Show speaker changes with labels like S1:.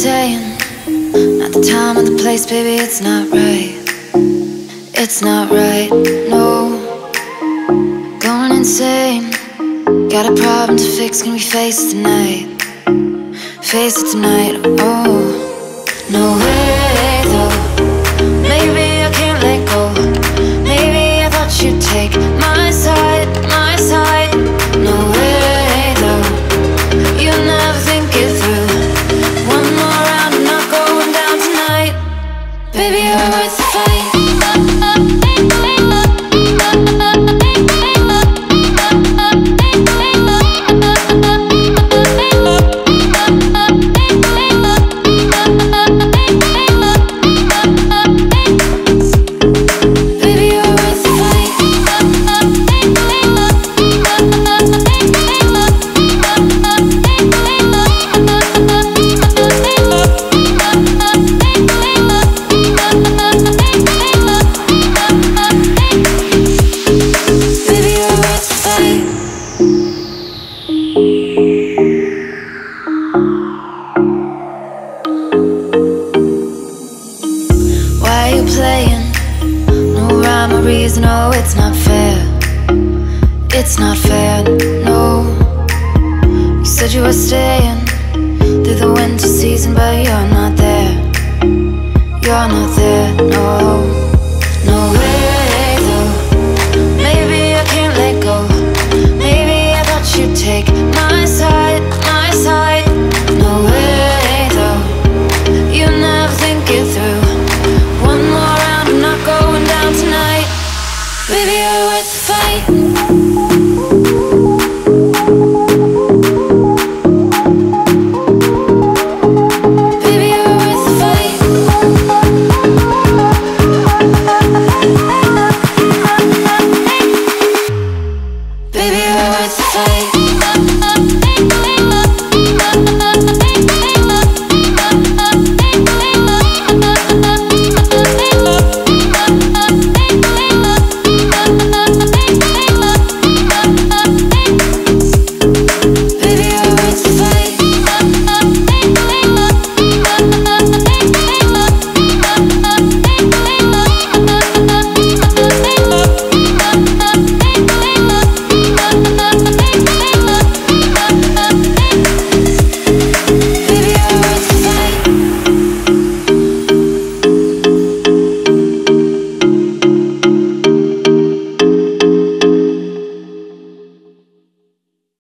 S1: saying, not the time or the place, baby, it's not right. It's not right, no. Going insane, got a problem to fix, can we face it tonight? Face it tonight, oh. No way though, maybe I can't let go. Maybe I thought you'd take my side, my side. No way though, you'll never think it through. One more round, I'm not going down tonight. Baby, you're worth the fight. No, it's not fair. It's not fair, no. You said you were staying through the winter season, but you're not there. You're not there, no. No way though, maybe I can't let go. Maybe I thought you'd take my side, my side. No way though, you never think it through. One more round, I'm not going down tonight. Baby, you're worth the fight.